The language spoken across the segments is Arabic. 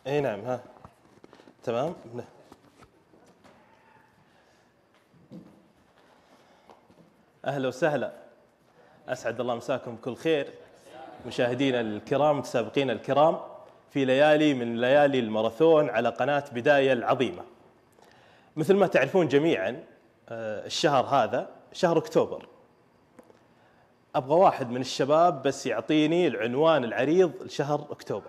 اي نعم. ها تمام. اهلا وسهلا، اسعد الله مساكم بكل خير مشاهدينا الكرام، متسابقين الكرام في ليالي من ليالي الماراثون على قناة بداية العظيمة. مثل ما تعرفون جميعا الشهر هذا شهر أكتوبر. أبغى واحد من الشباب بس يعطيني العنوان العريض لشهر أكتوبر.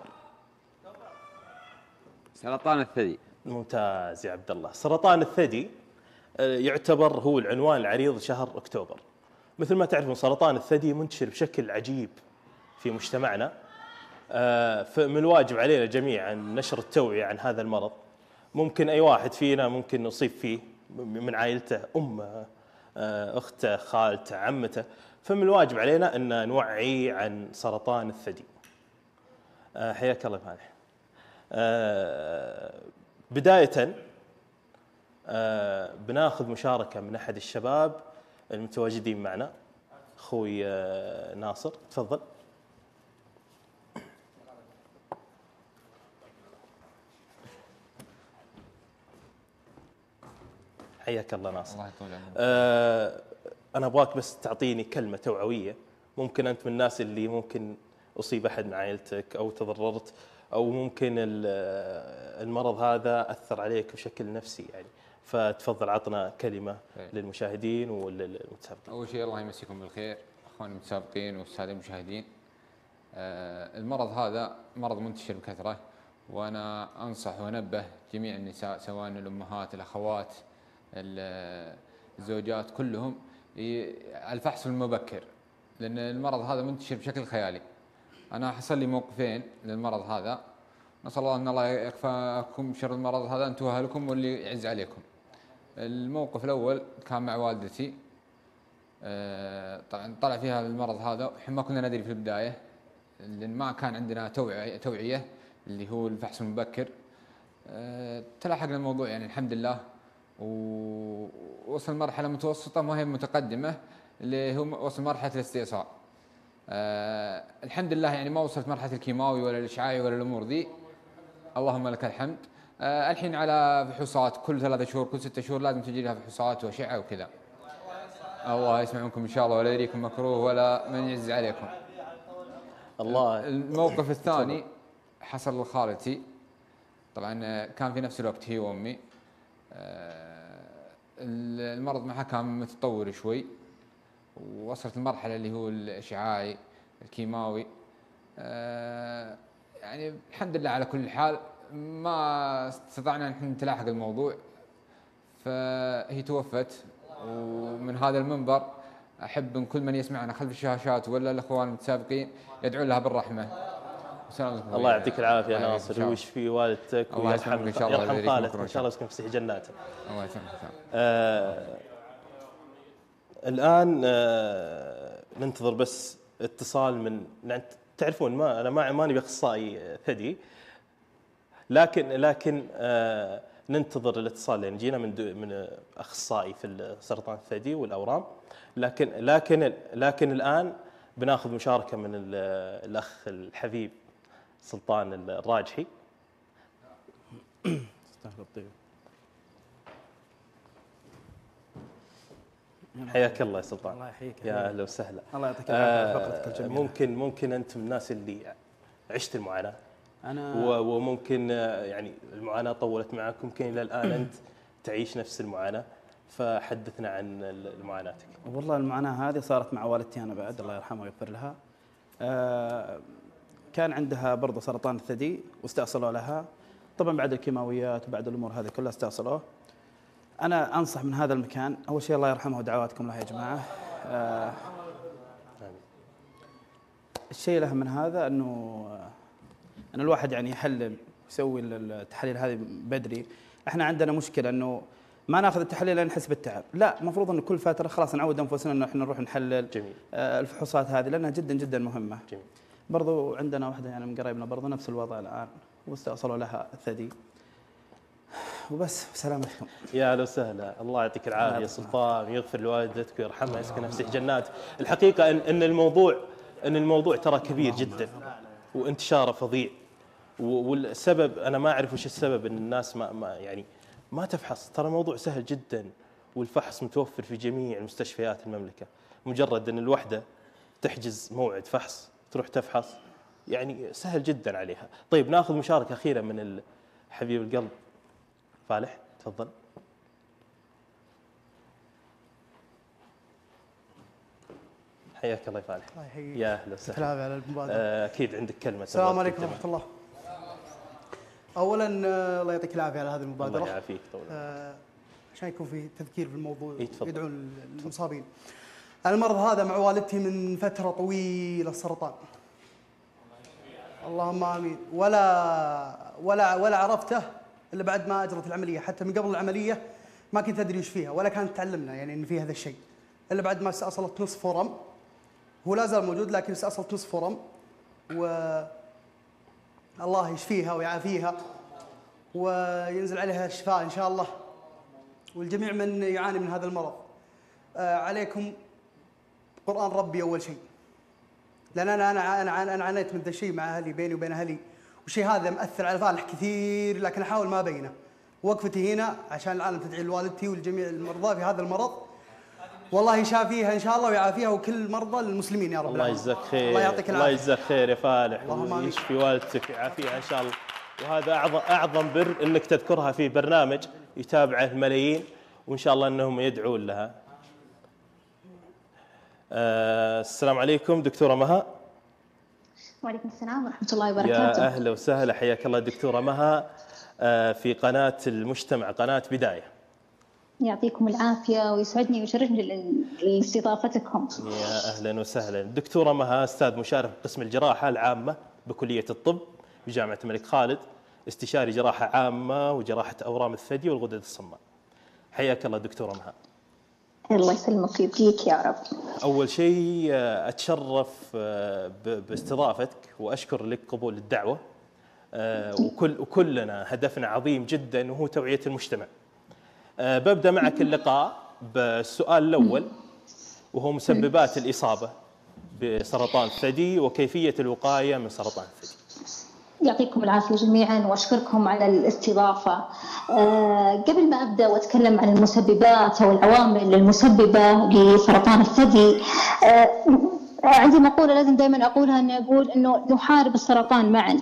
سرطان الثدي. ممتاز يا عبد الله. سرطان الثدي يعتبر هو العنوان العريض لشهر أكتوبر. مثل ما تعرفون سرطان الثدي منتشر بشكل عجيب في مجتمعنا، فمن الواجب علينا جميعا نشر التوعية عن هذا المرض. ممكن أي واحد فينا ممكن نصيب فيه من عائلته، أمه، أخته، خالته، عمته، فمن الواجب علينا أن نوعي عن سرطان الثدي. حياك الله فالح. بداية بناخذ مشاركة من أحد الشباب المتواجدين معنا، أخوي ناصر، تفضل. حياك الله ناصر. الله يطول عمرك. أنا أبغاك بس تعطيني كلمة توعوية. ممكن أنت من الناس اللي ممكن أصيب أحد من عائلتك أو تضررت، أو ممكن المرض هذا أثر عليك بشكل نفسي يعني، فتفضل عطنا كلمة للمشاهدين وللمتسابقين. أول شيء الله يمسيكم بالخير أخواني المتسابقين والسادة المشاهدين. المرض هذا مرض منتشر بكثرة، وأنا أنصح وأنبه جميع النساء سواء الأمهات، الأخوات، الزوجات، كلهم الفحص المبكر، لأن المرض هذا منتشر بشكل خيالي. أنا حصل لي موقفين للمرض هذا، نسأل الله أن الله يكفاكم شر المرض هذا أنتم وأهلكم واللي يعز عليكم. الموقف الأول كان مع والدتي، طبعا طلع فيها المرض هذا، ما كنا ندري في البداية لأن ما كان عندنا توعية اللي هو الفحص المبكر. تلاحقنا الموضوع يعني الحمد لله، ووصل مرحلة متوسطة ما هي متقدمة اللي هو وصل مرحلة الاستئصال. الحمد لله يعني ما وصلت مرحلة الكيماوي ولا الإشعاعي ولا الأمور ذي، اللهم لك الحمد. الحين على فحوصات كل 3 شهور كل 6 شهور لازم تجي لها فحوصات وأشعة وكذا. الله يسمع منكم إن شاء الله ولا يريكم مكروه ولا من يعز عليكم. الله. الموقف الثاني حصل لخالتي، طبعا كان في نفس الوقت هي وأمي. المرض معها كان متطور شوي، ووصلت المرحلة اللي هو الإشعاعي الكيماوي. يعني الحمد لله على كل حال ما استطعنا أن نتلاحق الموضوع، فهي توفت. ومن هذا المنبر أحب أن كل من يسمعنا خلف الشاشات ولا الأخوان المتسابقين يدعون لها بالرحمة. الله يعطيك العافية يا ناصر، ويشفي والدتك ويرحم إن شاء الله خالتك إن شاء الله يسكن في جناته. الله يسلمك. الآن ننتظر بس اتصال من، تعرفون ما أنا ماني أخصائي ثدي، لكن ننتظر الاتصال لأن جينا من أخصائي في سرطان الثدي والأورام، لكن الآن بناخذ مشاركة من الأخ الحبيب سلطان الراجحي. حياك الله يا سلطان. الله يحييك. يا اهلا وسهلا. الله يعطيك العافيه. فقرتك الجميله. ممكن انت من الناس اللي عشت المعاناه، انا وممكن يعني المعاناه طولت معك، ممكن الى الان انت تعيش نفس المعاناه، فحدثنا عن معاناتك. والله المعاناه هذه صارت مع والدتي انا بعد، الله يرحمها ويغفر لها. كان عندها برضه سرطان الثدي واستأصلوا لها، طبعا بعد الكيماويات وبعد الامور هذه كلها استأصلوه. أنا أنصح من هذا المكان، أول شيء الله يرحمه ودعواتكم له يا جماعة. الشيء الأهم من هذا أنه أن الواحد يعني يحلل، يسوي التحاليل هذه بدري. إحنا عندنا مشكلة أنه ما ناخذ التحاليل لين نحس بالتعب، لا، المفروض أنه كل فترة خلاص نعود أنفسنا أنه إحنا نروح نحلل. جميل. الفحوصات هذه لأنها جدا جدا مهمة. جميل. برضو عندنا واحدة يعني من قرايبنا برضو نفس الوضع الآن، واستأصلوا لها الثدي. وبس، السلام عليكم. يا اهلا وسهلا، الله يعطيك العافيه يا سلطان، ويغفر لوالدتك ويرحمها يسكن نفسه جنات. الحقيقه ان الموضوع ترى كبير جدا وانتشاره فظيع، والسبب انا ما اعرف وش السبب ان الناس ما تفحص. ترى الموضوع سهل جدا، والفحص متوفر في جميع مستشفيات المملكه، مجرد ان الوحده تحجز موعد فحص تروح تفحص، يعني سهل جدا عليها. طيب ناخذ مشاركه اخيره من حبيب القلب فالح، تفضل. حياك الله يا فالح. يا اهلا وسهلا. على المبادرة. اكيد عندك كلمه. السلام عليكم ورحمه الله. اولا الله يعطيك العافيه على هذه المبادره. الله يعافيك. عشان يكون في تذكير بالموضوع يتفضل. يدعون المصابين. المرض هذا مع والدتي من فتره طويله، السرطان. اللهم امين. ولا عرفته الا بعد ما اجرت العمليه، حتى من قبل العمليه ما كنت ادري وش فيها، ولا كانت تعلمنا يعني ان في هذا الشيء، الا بعد ما استأصلت نصف ورم. هو لا زال موجود لكن استأصلت نصف ورم، الله يشفيها ويعافيها وينزل عليها الشفاء ان شاء الله، والجميع من يعاني من هذا المرض. عليكم قرآن ربي اول شيء، لان انا عانيت من ذا الشيء مع اهلي، بيني وبين اهلي، والشيء هذا مأثر على فالح كثير، لكن احاول ما ابينه. وقفتي هنا عشان العالم تدعي لوالدتي ولجميع المرضى في هذا المرض، والله يشافيها ان شاء الله ويعافيها وكل مرضى المسلمين يا رب. الله يجزاك خير. الله يعطيك العافيه. الله يجزاك خير يا فالح، ويشفي والدتك ويعافيها ان شاء الله. وهذا اعظم بر انك تذكرها في برنامج يتابعه الملايين، وان شاء الله انهم يدعون لها. السلام عليكم دكتوره مها. وعليكم السلام ورحمه الله وبركاته. يا اهلا وسهلا، حياك الله دكتوره مها في قناه المجتمع، قناه بدايه. يعطيكم العافية ويسعدني ويشرفني لاستضافتكم. يا أهلا وسهلا. الدكتورة مها أستاذ مشارف قسم الجراحة العامة بكلية الطب بجامعة الملك خالد، استشاري جراحة عامة وجراحة أورام الثدي والغدد الصماء. حياك الله دكتورة مها. الله يسلمك ويبقيك يا رب. أول شيء أتشرف باستضافتك وأشكر لك قبول الدعوة، وكلنا هدفنا عظيم جدا وهو توعية المجتمع. ببدأ معك اللقاء بالسؤال الأول، وهو مسببات الإصابة بسرطان الثدي وكيفية الوقاية من سرطان الثدي. يعطيكم العافية جميعا وأشكركم على الاستضافة. قبل ما أبدأ وأتكلم عن المسببات أو العوامل المسببة لسرطان الثدي، عندي مقولة لازم دائما أقولها، أنه نحارب السرطان معا.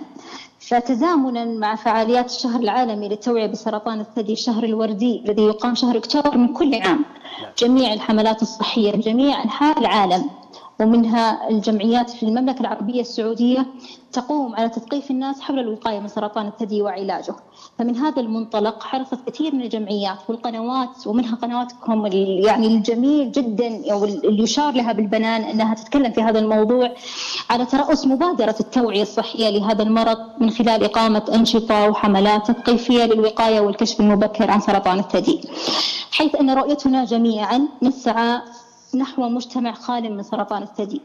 فتزامنا مع فعاليات الشهر العالمي للتوعية بسرطان الثدي، الشهر الوردي الذي يقام شهر أكتوبر من كل عام، جميع الحملات الصحية من جميع أنحاء العالم ومنها الجمعيات في المملكة العربية السعودية تقوم على تثقيف الناس حول الوقاية من سرطان الثدي وعلاجه. فمن هذا المنطلق حرصت كثير من الجمعيات والقنوات، ومنها قنواتكم يعني الجميل جدا واللي يشار لها بالبنان أنها تتكلم في هذا الموضوع، على ترأس مبادرة التوعية الصحية لهذا المرض من خلال إقامة أنشطة وحملات تثقيفية للوقاية والكشف المبكر عن سرطان الثدي، حيث أن رؤيتنا جميعا نسعى نحو مجتمع خال من سرطان الثدي،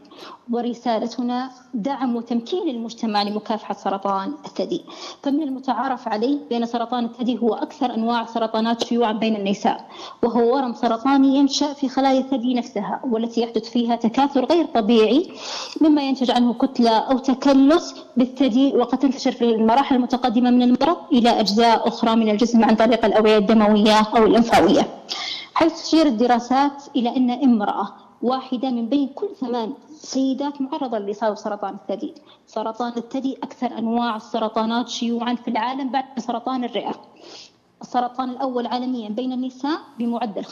ورسالتنا دعم وتمكين المجتمع لمكافحة سرطان الثدي. فمن المتعارف عليه بأن سرطان الثدي هو أكثر أنواع سرطانات شيوعا بين النساء، وهو ورم سرطاني ينشأ في خلايا الثدي نفسها، والتي يحدث فيها تكاثر غير طبيعي مما ينتج عنه كتلة أو تكلس بالثدي، وقد تنتشر في المراحل المتقدمة من المرض إلى أجزاء أخرى من الجسم عن طريق الأوعية الدموية أو الأنفاوية، حيث تشير الدراسات إلى أن امرأة واحدة من بين كل 8 سيدات معرضة للإصابة بسرطان الثدي. سرطان الثدي أكثر أنواع السرطانات شيوعا في العالم بعد سرطان الرئة. السرطان الأول عالميا بين النساء بمعدل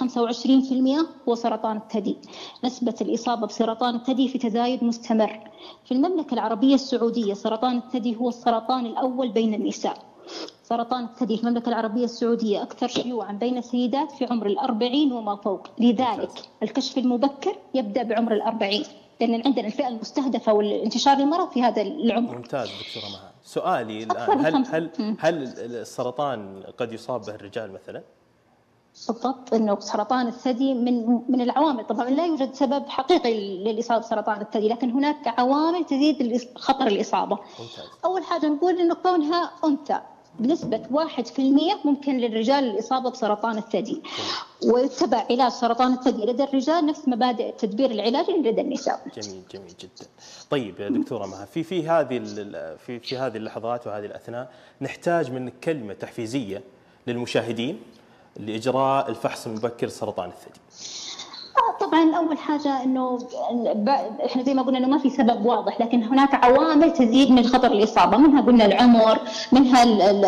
25% هو سرطان الثدي. نسبة الإصابة بسرطان الثدي في تزايد مستمر. في المملكة العربية السعودية سرطان الثدي هو السرطان الأول بين النساء. سرطان الثدي في المملكة العربية السعودية أكثر شيوعا بين السيدات في عمر 40 وما فوق، لذلك الكشف المبكر يبدأ بعمر 40، لأن عندنا الفئة المستهدفة والانتشار المرض في هذا العمر. ممتاز دكتورة مها. سؤالي الآن، هل السرطان قد يصاب به الرجال مثلا؟ بالضبط، انه سرطان الثدي من العوامل، طبعا لا يوجد سبب حقيقي للاصابه بسرطان الثدي، لكن هناك عوامل تزيد خطر الاصابه. ممتاز. اول حاجه نقول انه كونها انثى بنسبة 1% ممكن للرجال الإصابة بسرطان الثدي، ويتبع علاج سرطان الثدي لدى الرجال نفس مبادئ التدبير العلاجي لدى النساء. جميل جميل جدا. طيب يا دكتورة مها، في هذه اللحظات وهذه الأثناء نحتاج منك كلمة تحفيزية للمشاهدين لإجراء الفحص المبكر لسرطان الثدي. طبعا اول حاجه انه احنا زي ما قلنا انه ما في سبب واضح، لكن هناك عوامل تزيد من خطر الاصابه، منها قلنا العمر، منها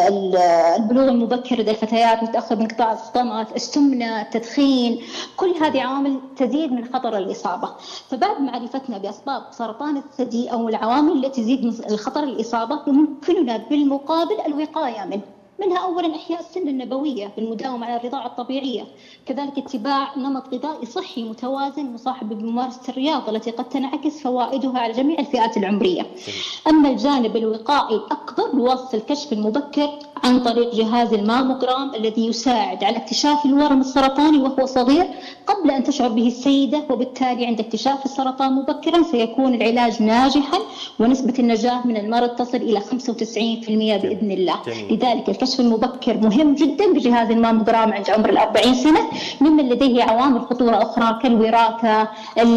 البلوغ المبكر لدى الفتيات، متاخر من قطاع الصمت، السمنه، التدخين، كل هذه عوامل تزيد من خطر الاصابه. فبعد معرفتنا باسباب سرطان الثدي او العوامل التي تزيد من خطر الاصابه، يمكننا بالمقابل الوقايه منه. منها أولاً إحياء السنة النبوية بالمداومة على الرضاعة الطبيعية، كذلك اتباع نمط غذائي صحي متوازن مصاحب بممارسة الرياضة التي قد تنعكس فوائدها على جميع الفئات العمرية. أما الجانب الوقائي الأكبر بواسطة الكشف المبكر عن طريق جهاز الماموغرام الذي يساعد على اكتشاف الورم السرطاني وهو صغير قبل أن تشعر به السيدة، وبالتالي عند اكتشاف السرطان مبكراً سيكون العلاج ناجحاً ونسبة النجاح من المرض تصل إلى 95% بإذن الله. لذلك الكشف المبكر مهم جدا بجهاز الماموغرام عند عمر 40 سنة. ممن لديه عوامل خطورة أخرى كالوراثة،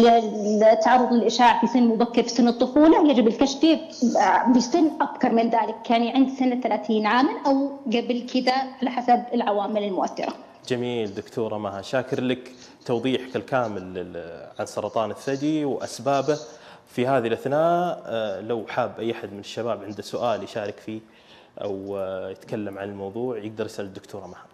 التعرض للإشعاع في سن مبكر في سن الطفولة، يجب الكشف فيه بسن أبكر من ذلك، يعني عند سن 30 عاما أو قبل كذا على حسب العوامل المؤثرة. جميل دكتورة مها، شاكر لك توضيحك الكامل عن سرطان الثدي وأسبابه. في هذه الأثناء لو حاب أي أحد من الشباب عنده سؤال يشارك فيه أو يتكلم عن الموضوع يقدر يسأل الدكتورة مها.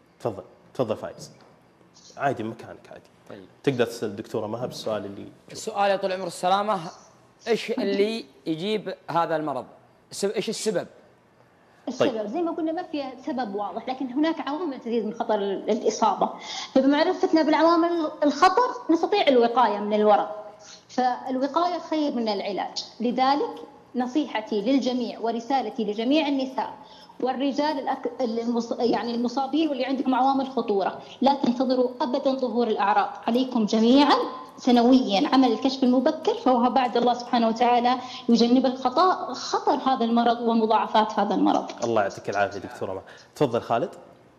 تفضل فايز، عادي مكانك عادي. طيب. تقدر تسأل الدكتورة مها بالسؤال اللي السؤال يا طول العمر السلامة، إيش اللي يجيب هذا المرض؟ إيش السبب؟ السبب زي ما قلنا ما في سبب واضح، لكن هناك عوامل تزيد من خطر الإصابة. فبمعرفتنا بالعوامل الخطر نستطيع الوقاية من الورم، فالوقاية خير من العلاج. لذلك نصيحتي للجميع ورسالتي لجميع النساء والرجال يعني المصابين واللي عندهم عوامل خطورة، لا تنتظروا أبدا ظهور الأعراض، عليكم جميعا سنويا عمل الكشف المبكر، فهو بعد الله سبحانه وتعالى يجنب خطر هذا المرض ومضاعفات هذا المرض. الله يعطيك العافية دكتورة. تفضل خالد.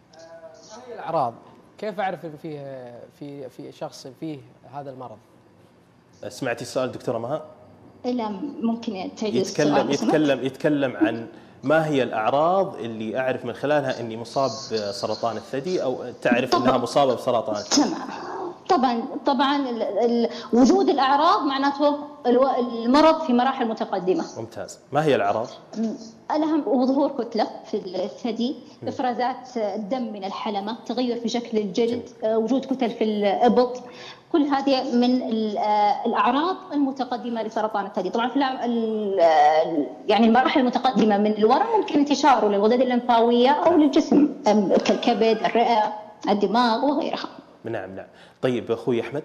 ما هي الأعراض؟ كيف أعرف إن في شخص فيه هذا المرض؟ سمعتي السؤال دكتورة مها؟ لا ممكن تعيد السؤال. يتكلم عن ما هي الأعراض اللي أعرف من خلالها إني مصاب بسرطان الثدي أو تعرف إنها مصابة بسرطان الثدي. طبعا وجود الأعراض معناته المرض في مراحل متقدمة. ممتاز. ما هي الأعراض؟ الأهم ظهور كتلة في الثدي، إفرازات الدم من الحلمة، تغير في شكل الجلد، وجود كتل في الإبط، كل هذه من الأعراض المتقدمة لسرطان الثدي. طبعا في يعني المراحل المتقدمة من الورم ممكن انتشاره للغدد الليمفاوية أو للجسم كالكبد، الرئة، الدماغ وغيرها. نعم. طيب أخوي أحمد،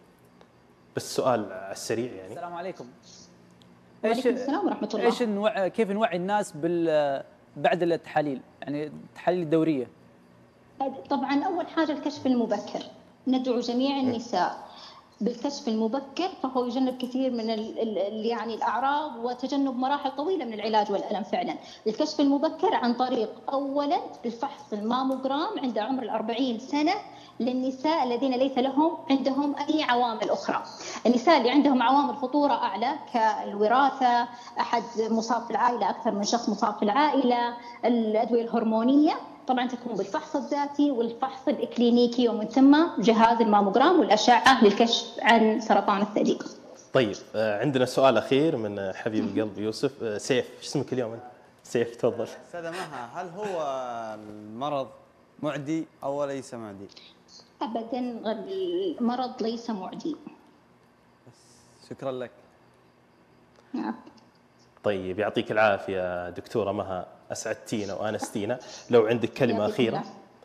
بس سؤال على السريع يعني. السلام عليكم. وعليكم السلام ورحمة الله. كيف نوعي الناس بعد التحاليل، يعني التحاليل الدورية؟ طبعا أول حاجة الكشف المبكر، ندعو جميع النساء بالكشف المبكر، فهو يجنب كثير من يعني الأعراض وتجنب مراحل طويلة من العلاج والألم. فعلا الكشف المبكر عن طريق أولا الفحص الماموغرام عند عمر 40 سنة للنساء الذين ليس عندهم أي عوامل أخرى. النساء اللي عندهم عوامل خطورة أعلى كالوراثة، أحد مصاب في العائلة، أكثر من شخص مصاب في العائلة، الأدوية الهرمونية، طبعا تكون بالفحص الذاتي والفحص الإكلينيكي، ومن ثم جهاز الماموغرام والأشعة للكشف عن سرطان الثدي. طيب عندنا سؤال أخير من حبيب القلب يوسف. سيف، ايش اسمك اليوم أنت؟ سيف تفضل. أستاذة مها، هل هو المرض معدي أو ليس معدي؟ أبدا المرض ليس معدي. شكرا لك. نعم. طيب يعطيك العافية دكتورة مها، أسعدتينا وآنستينا. لو عندك كلمة أخيرة.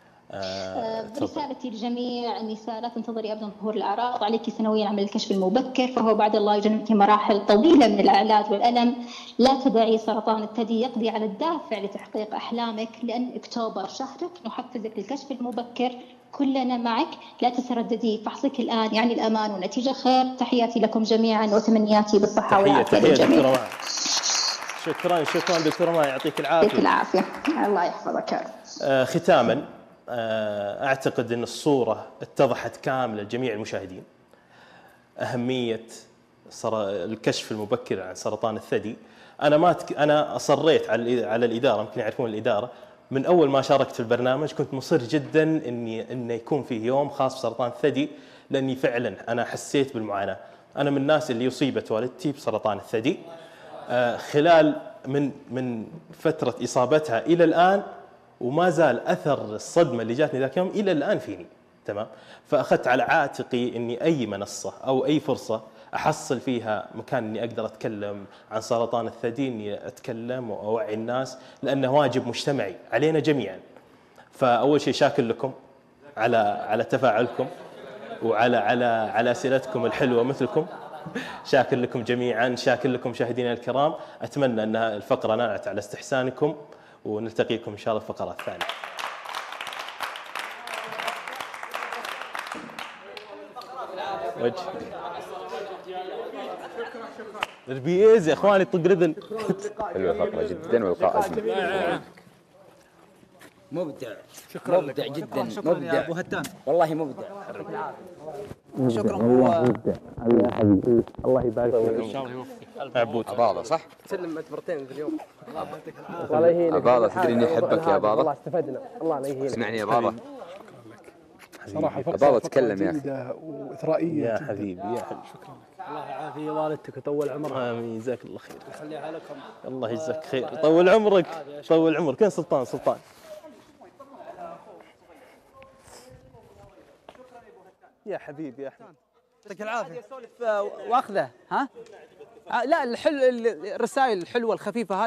رسالتي لجميع النساء، لا تنتظري أبدا ظهور الأعراض، عليك سنويا عمل الكشف المبكر، فهو بعد الله يجنبك مراحل طويلة من العلاج والألم. لا تدعي سرطان الثدي يقضي على الدافع لتحقيق أحلامك، لأن أكتوبر شهرك، نحفزك للكشف المبكر، كلنا معك، لا تترددي، فحصك الآن يعني الأمان ونتيجة خير. تحياتي لكم جميعا وتمنياتي بالصحة والعافية للجميع. شكرا دكتور ما يعطيك يعطيك العافيه. العافية. الله يحفظك. ختاما اعتقد ان الصوره اتضحت كامله لجميع المشاهدين. اهميه الكشف المبكر عن سرطان الثدي. انا اصريت على الاداره، يمكن يعرفون الاداره، من اول ما شاركت في البرنامج كنت مصر جدا انه يكون فيه يوم خاص بسرطان الثدي، لاني فعلا انا حسيت بالمعاناه. انا من الناس اللي اصيبت والدتي بسرطان الثدي خلال من فتره اصابتها الى الان، وما زال اثر الصدمه اللي جاتني ذاك اليوم الى الان فيني. تمام. فاخذت على عاتقي اني اي منصه او اي فرصه احصل فيها مكان اني اقدر اتكلم عن سرطان الثدي، اني اتكلم واوعي الناس، لانه واجب مجتمعي علينا جميعا. فاول شيء شاكر لكم على تفاعلكم وعلى اسئلتكم الحلوه مثلكم. شاكر لكم جميعا، شاكر لكم مشاهدينا الكرام. اتمنى ان الفقره نالت على استحسانكم، ونلتقيكم ان شاء الله في الفقرات الثانيه. وجه ربيز يا اخواني، طق رذل. حلوه فقره جدا والقاء اجمل. مبدع. مبدع جدا. مبدع والله مبدع. شكرا. والله مبدع يا حبيبي، الله يبارك فيك. عبود أباضة صح؟ سلم مرتين في اليوم. الله يهينك. أباضة تدري اني احبك يا أباضة. والله استفدنا. الله لا يهينك. اسمعني يا أباضة. صراحة أباضة تكلم يا أخي. وإثرائية يا حبيبي يا حبيبي. شكرا. الله يعافي والدتك ويطول عمرها. امين، جزاك الله خير. يخليها لكم. الله يجزاك خير، يطول عمرك، يطول عمرك. وين سلطان؟ يا حبيبي يا احمد، يعطيك العافيه. واخذه ها؟ لا الرسائل الحلوه الخفيفه هذه